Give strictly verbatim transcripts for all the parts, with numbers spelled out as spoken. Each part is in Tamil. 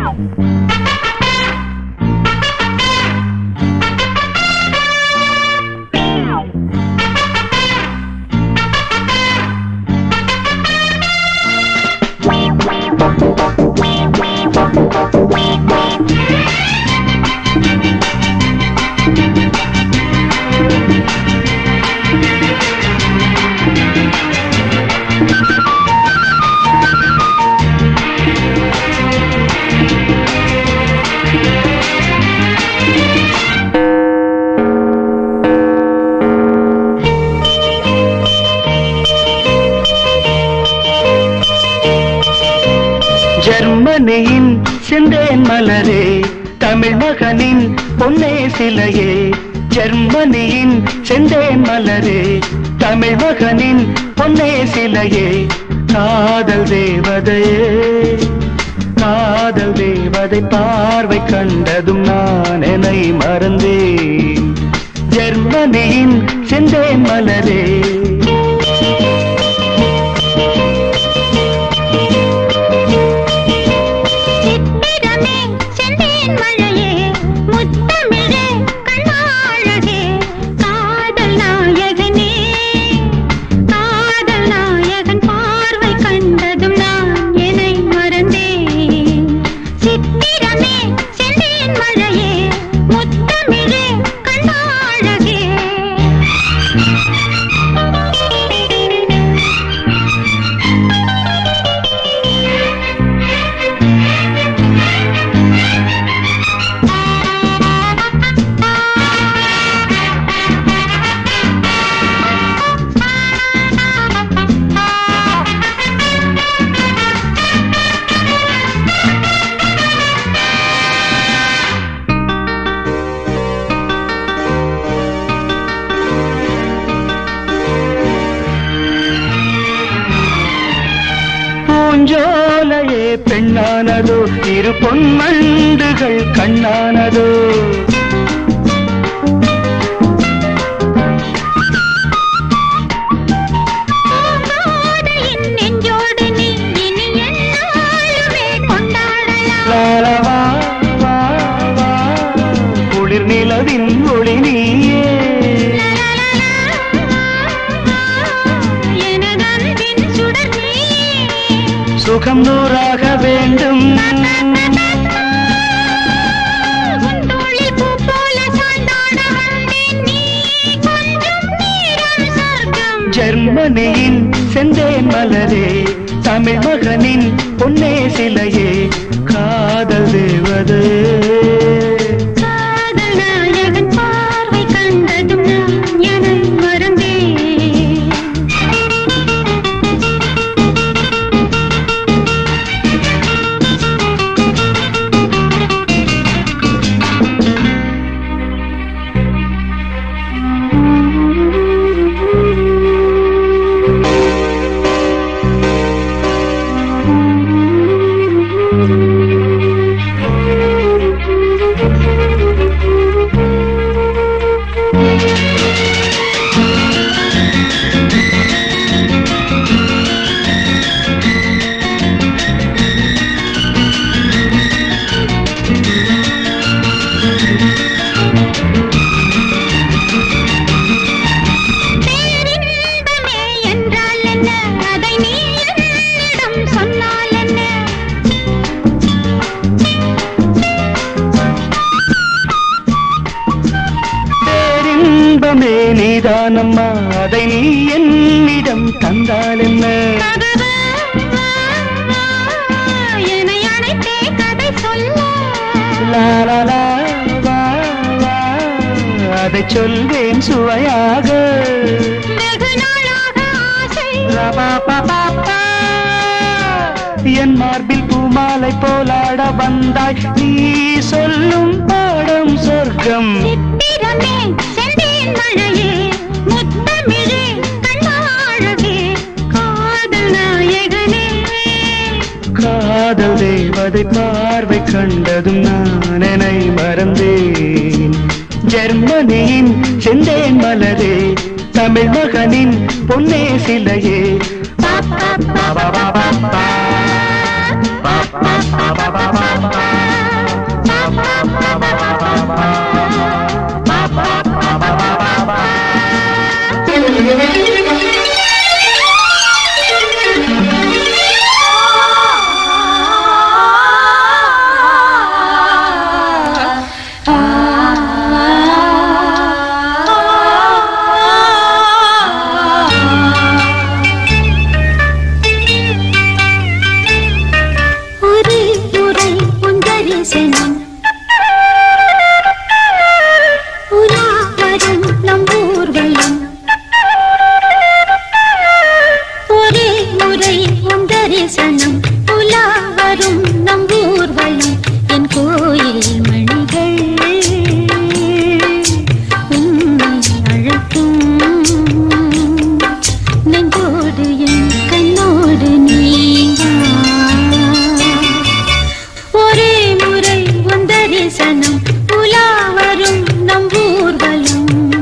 ஜெர்மனியின் செந்தேன் மலரே தமிழ் மகனின் பொன்னே சிலையே ஜெர்மனியின் செந்தேன் மலரே தமிழ் மகனின் பொன்னே சிலையே காதல் தேவதையே காதல் தேவதை பார்வை கண்டதும் நான் என்னை மறந்தேன் ஜெர்மனியின் செந்தேன் மலரே பூஞ்சோலையே பெண்ணானதோ இரு பொன்மண்டுகள் கண்ணானதோ குளிர் நிலவின் ஒளி நீயே சுகம் நூறாக வேண்டும் ஜெர்மனியின் செந்தேன் மலரே தமிழ் மகனின் பொன்னே சிலையே காதல் தேவதே நீதானம்மா அதை நீ என்னிடம் தந்தால் என்ன அதை சொல்வேன் சுவையாக என் மார்பில் பூமாலை போலாட வந்தாய் நீ சொல்லும் பாடம் சொர்க்கம் மழையே முத்தமிழே கண்ணாழகே காதல் நாயகனே காதல் தேவதை பார்வை கண்டதும் நான் என்னை மறந்தேன் ஜெர்மனியின் செந்தேன் மலரே தமிழ் மகனின் பொன்னே சிலையே பா பா பா பா பா பா பா பா பா பா பா தரிசனம் உலாவரும் நம் ஊர்வலம் ஒரே முறை உன் தரிசனம் உலாவரும் நம் ஊர்வலம் என் கோயில் மணிகள் உன்னை அழைக்கும் நெஞ்சோடு என் கண்ணோடு நீயா ஒரே முறை உன் தரிசனம் உலாவரும் நம் ஊர்வலம்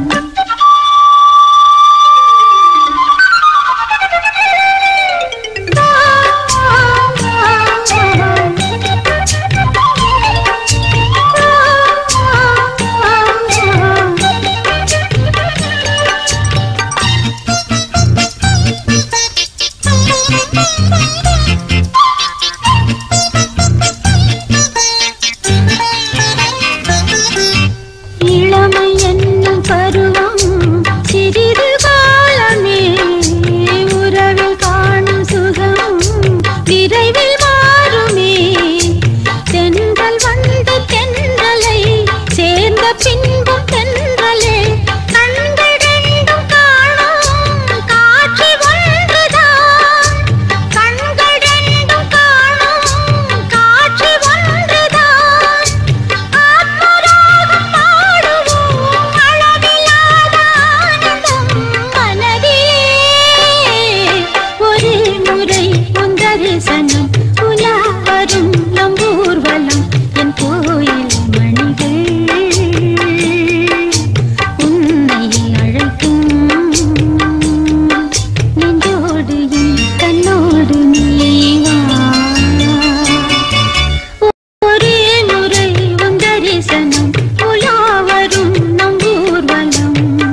இளமை என்னும் பருவம் சிறிது காலமே உறவில் காணும் சுகம் விரைவில் மாறுமே தென்றல் வந்து தென்றலை சேர்ந்த பின்பும் தென்றலே கண்கள் ரெண்டும் காணும் காட்சி ஒன்றுதான் கண்கள் ரெண்டும் காணும் காட்சி ஒன்றுதான் ஆத்மராகம் பாடுவோம் அளவில்லாத ஆனந்தம் மனதிலே ஒரே முறை உன் தரிசனம் உலாவரும் நம் ஊர்வலம் என் கோயில் மணிகள் உன்னை அழைக்கும் நெஞ்சோடு என் கண்ணோடு நீவா ஒரே முறை உன் தரிசனம் உலாவரும் நம் ஊர்வலம்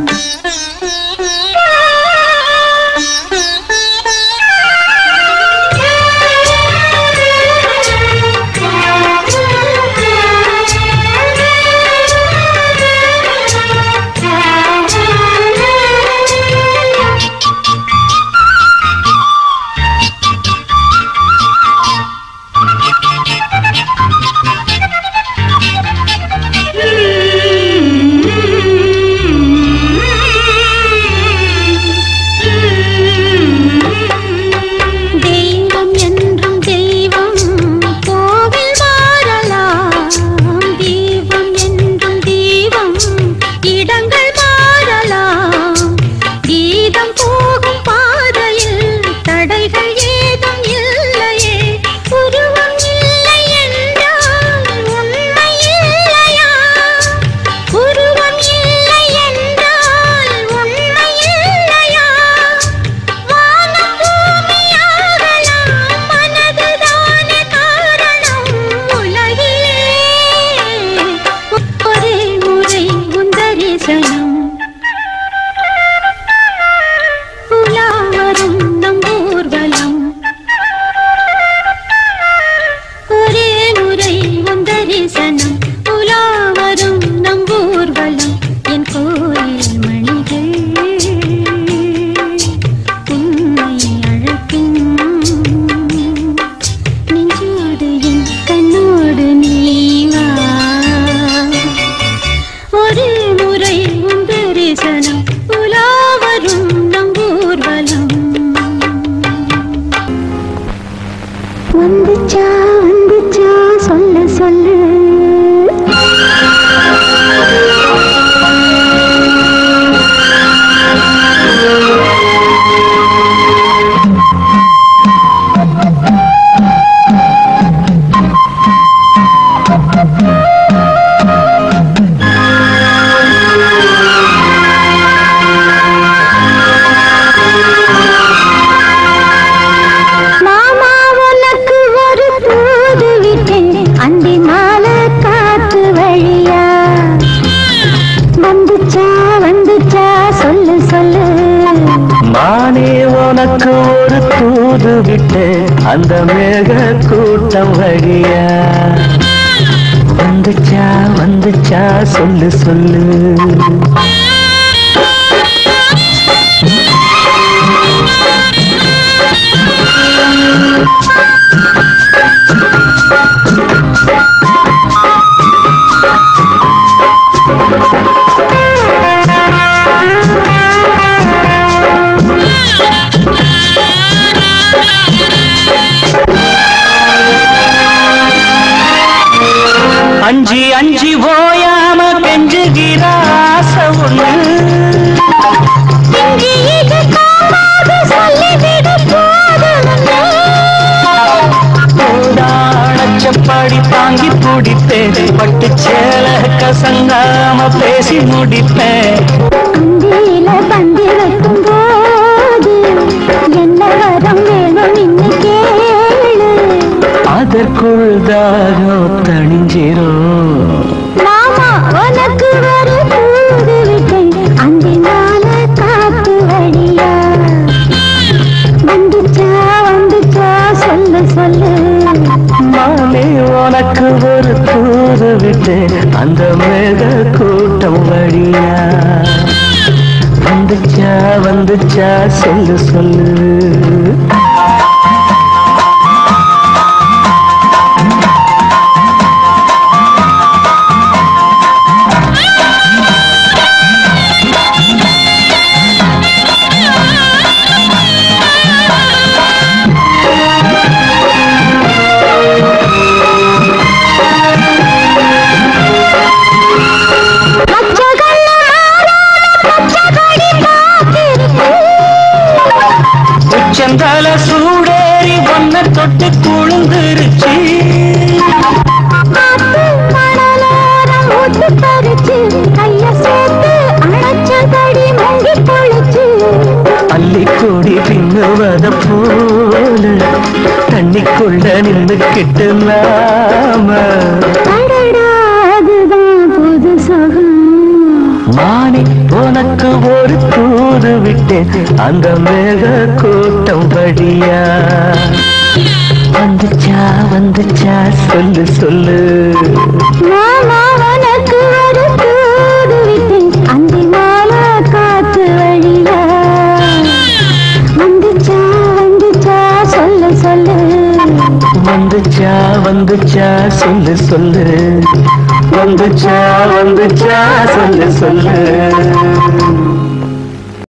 தெய்வம் என்றும் தெய்வம் கோவில் மாறலாம் தீபம் என்றும் தீபம் இடங்கள் மாறலாம் கீதம் போகும் பாதையில் தடைகள் ஏதும் இல்லையே உருவம் இல்லை என்றால் உண்மை இல்லையா உருவம் இல்லை என்றால் உண்மை இல்லையா வானம் பூமியாகலாம் மனதுதானே காரணம் உலகிலே ஒரே முறை உன் தரிசனம் உலாவரும் நம் ஊர்வலம் ஒரே முறை உன் தரிசனம் உலாவரும் நம் ஊர்வலம் என் கோயில் மணிகள் உன்னை அழைக்கும் நெஞ்சோடு என் கண்ணோடு நீவா ஒரே முறை உன் தரிசனம் உலாவரும் நம் ஊர்வலம் வந்துச்சா வந்துச்சா சொல்லு சொல்லு மாமா உனக்கு ஒரு தூது விட்டேன் அந்தி மாலை காற்று வழியா வந்துச்சா வந்துச்சா சொல்லு சொல்லு மானே உனக்கு ஒரு தூது விட்டு அந்த மேக கூட்டம் வழியா வந்துச்சா வந்துச்சா சொல்லு சொல்லு அஞ்சி அஞ்சி ஓயாம கெஞ்சுகிற ஆசை ஒண்ணு போதானச்சப்படி தாங்கி பிடிப்பேன் பட்டு சேல கசங்காம பேசி முடிப்பேன் பந்தி வைக்கும் போது என்ன வரம் வேணும் இன்னு கேளு அதற்குள் தாகம் தணிஞ்சிரும் மாமா உனக்கு ஒரு தூது விட்டேன் அந்தினால காத்து வழியா வந்துச்சா வந்துச்சா சொல்லு சொல்லு மாமே உனக்கு ஒரு தூது விட்டேன் அந்த மேக கூட்டம் வழியா வந்துச்சா வந்துச்சா சொல்லு சொல்லு செந்தால சூடேறி ஒன்ன தொட்டு குழுந்துருச்சு அள்ளிக்கூடி பின்னுவத போல தண்ணிக்குள்ள நின்றுக்கிட்டு நாம புது சகம் மானே உனக்கு ஒரு தூது விட்டேன் அந்த மேக கூட்டம் வழியா வந்துச்சா வந்துச்சா சொல்லு சொல்லு மாமா உனக்கு ஒரு தூது விட்டேன் அந்த மால காத்து வழியா வந்துச்சா வந்துச்சா சொல்லு சொல்லு வந்துச்சா வந்துச்சா சொல்லு சொல்லு வந்துச்சா வந்துச்சா சொல்லு சொல்லு